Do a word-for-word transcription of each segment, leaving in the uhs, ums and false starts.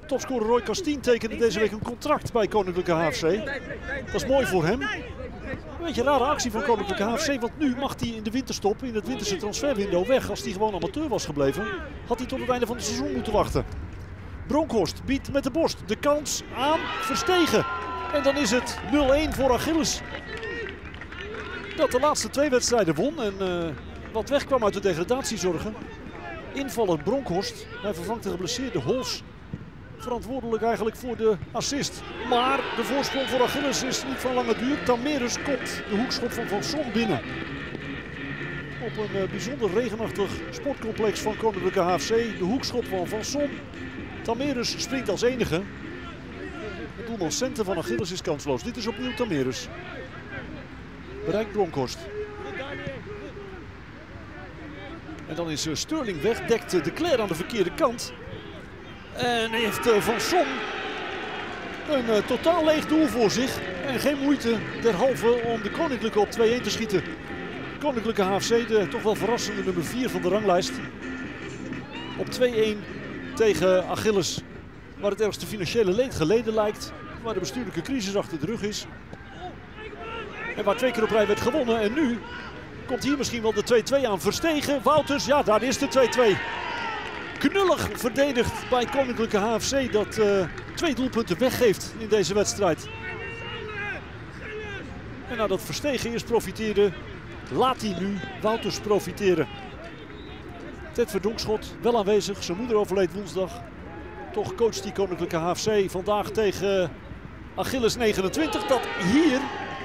Topscorer Roy Castien tekende deze week een contract bij Koninklijke H F C. Dat is mooi voor hem. Een beetje een rare actie van Koninklijke H F C, want nu mag hij in de winterstop, in het winterse transferwindow weg. Als hij gewoon amateur was gebleven, had hij tot het einde van het seizoen moeten wachten. Bronkhorst biedt met de borst de kans aan Verstegen. En dan is het nul-één voor Achilles. Dat de laatste twee wedstrijden won en uh, wat wegkwam uit de degradatiezorgen. Invaller Bronkhorst, hij vervangt de geblesseerde Hols. Verantwoordelijk eigenlijk voor de assist. Maar de voorsprong voor Achilles is niet van lange duur. Tamerus komt de hoekschop van Van Son binnen. Op een uh, bijzonder regenachtig sportcomplex van Koninklijke H F C. De hoekschop van Van Son. Tamerus springt als enige. De doelman Centen van Achilles is kansloos. Dit is opnieuw Tamerus. Bereikt Bronkhorst. En dan is uh, Sterling weg. Dekt uh, de Cler aan de verkeerde kant. En heeft uh, Van Son een uh, totaal leeg doel voor zich. En geen moeite derhalve om de Koninklijke op twee-één te schieten. Koninklijke H F C, de toch wel verrassende nummer vier van de ranglijst. Op twee-één tegen Achilles. Waar het ergste financiële leed geleden lijkt. Waar de bestuurlijke crisis achter de rug is. En waar twee keer op rij werd gewonnen. En nu komt hier misschien wel de twee-twee aan. Verstegen, Wouters, ja daar is de twee-twee. Knullig verdedigd bij Koninklijke H F C dat uh, twee doelpunten weggeeft in deze wedstrijd. En nadat Verstegen eerst profiteerde, laat hij nu Wouters profiteren. Ted Verdonkschot wel aanwezig, zijn moeder overleed woensdag. Toch coacht die Koninklijke H F C vandaag tegen Achilles negenentwintig dat hier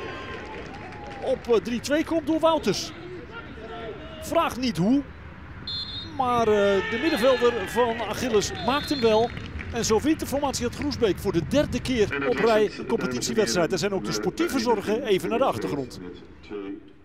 op drie-twee komt door Wouters. Vraag niet hoe. Maar uh, de middenvelder van Achilles maakt hem wel. En zo wint de formatie uit Groesbeek voor de derde keer op rij een competitiewedstrijd. Er zijn ook de sportieve zorgen even naar de achtergrond.